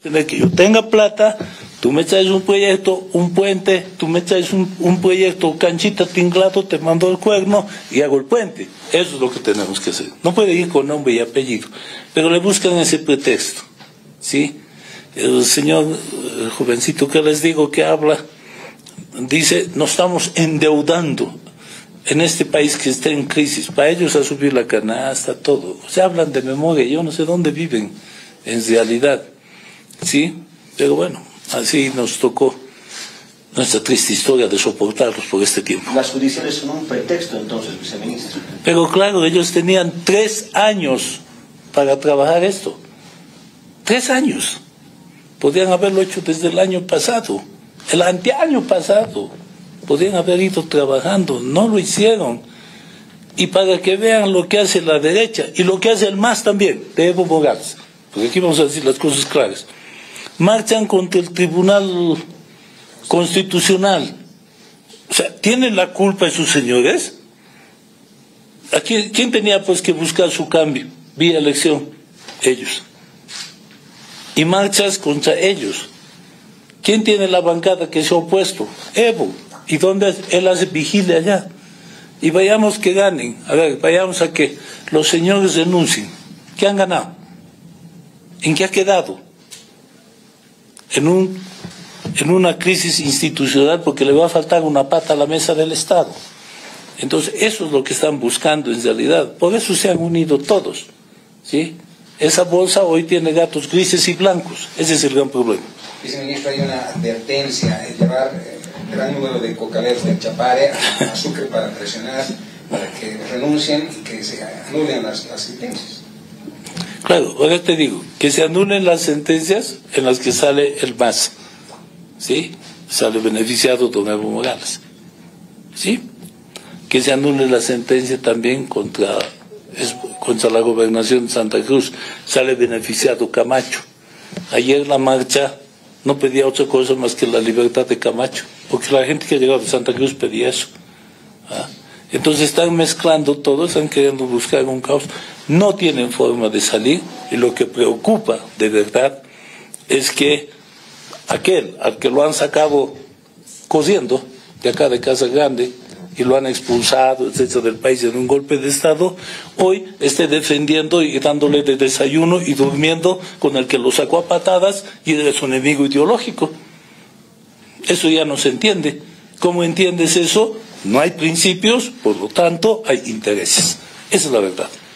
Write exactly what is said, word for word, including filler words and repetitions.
Que yo tenga plata, tú me traes un proyecto, un puente, tú me traes un, un proyecto, canchita, tinglado, te mando el cuerno y hago el puente. Eso es lo que tenemos que hacer. No puede ir con nombre y apellido, pero le buscan ese pretexto, ¿sí? El señor, el jovencito que les digo que habla, dice, nos estamos endeudando en este país que está en crisis. Para ellos a subir la canasta, todo. Se hablan de memoria, yo no sé dónde viven en realidad. Sí, pero bueno, así nos tocó nuestra triste historia de soportarlos por este tiempo. Las judiciales son un pretexto entonces, viceministro. Pero claro, ellos tenían tres años para trabajar esto. Tres años. Podrían haberlo hecho desde el año pasado, el anteaño pasado. Podrían haber ido trabajando, no lo hicieron. Y para que vean lo que hace la derecha y lo que hace el M A S también, de Evo Morales, porque aquí vamos a decir las cosas claras. Marchan contra el Tribunal Constitucional. O sea, ¿tienen la culpa esos señores? Aquí, ¿quién tenía pues que buscar su cambio vía elección? Ellos. Y marchas contra ellos. ¿Quién tiene la bancada que se ha opuesto? Evo. ¿Y dónde él hace vigilia allá? Y vayamos que ganen. A ver, vayamos a que los señores denuncien. ¿Qué han ganado? ¿En qué ha quedado? En, un, en una crisis institucional porque le va a faltar una pata a la mesa del Estado. Entonces, eso es lo que están buscando en realidad. Por eso se han unido todos, ¿sí? Esa bolsa hoy tiene gatos grises y blancos. Ese es el gran problema. Viceministro, hay una advertencia de llevar eh, gran número de cocaleros de Chapare a Sucre para presionar, para que renuncien y que se anulen las, las sentencias. Claro, ahora te digo, que se anulen las sentencias en las que sale el M A S, ¿sí? Sale beneficiado don Evo Morales, ¿sí? Que se anule la sentencia también contra, es, contra la gobernación de Santa Cruz, sale beneficiado Camacho. Ayer la marcha no pedía otra cosa más que la libertad de Camacho, porque la gente que ha llegado de Santa Cruz pedía eso, ¿ah? Entonces están mezclando todo, están queriendo buscar un caos, no tienen forma de salir, y lo que preocupa de verdad es que aquel al que lo han sacado cosiendo de acá de Casa Grande y lo han expulsado, etcétera, del país en un golpe de Estado, hoy esté defendiendo y dándole de desayuno y durmiendo con el que lo sacó a patadas y es su enemigo ideológico. Eso ya no se entiende. ¿Cómo entiendes eso? No hay principios, por lo tanto hay intereses. Esa es la verdad.